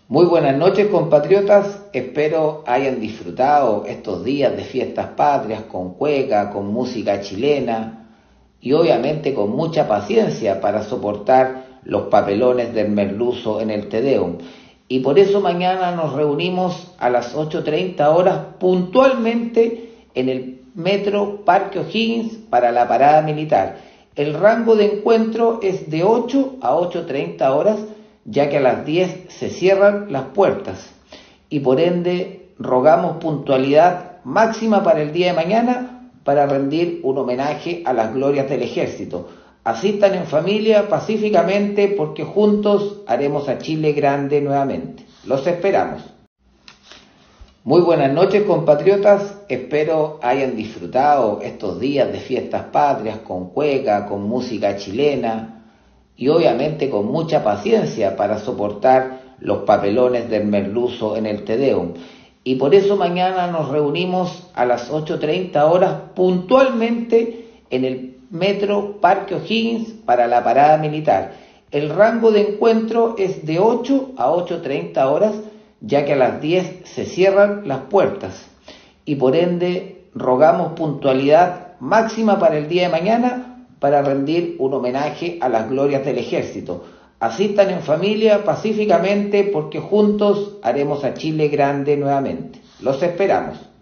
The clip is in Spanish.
Muy buenas noches, compatriotas. Espero hayan disfrutado estos días de fiestas patrias con cueca, con música chilena y obviamente con mucha paciencia para soportar los papelones del merluzo en el Te Deum. Y por eso mañana nos reunimos a las 8:30 horas puntualmente en el Metro Parque O'Higgins para la parada militar. El rango de encuentro es de 8 a 8:30 horas, ya que a las 10 se cierran las puertas y por ende rogamos puntualidad máxima para el día de mañana para rendir un homenaje a las glorias del ejército. Asistan en familia pacíficamente porque juntos haremos a Chile grande nuevamente. Los esperamos. Muy buenas noches, compatriotas. Espero hayan disfrutado estos días de fiestas patrias con cueca, con música chilena y obviamente con mucha paciencia para soportar los papelones del merluzo en el Te Deum. Y por eso mañana nos reunimos a las 8:30 horas puntualmente en el Metro Parque O'Higgins para la parada militar. El rango de encuentro es de 8 a 8:30 horas, ya que a las 10 se cierran las puertas y por ende rogamos puntualidad máxima para el día de mañana para rendir un homenaje a las glorias del ejército. Asistan en familia pacíficamente porque juntos haremos a Chile grande nuevamente. Los esperamos.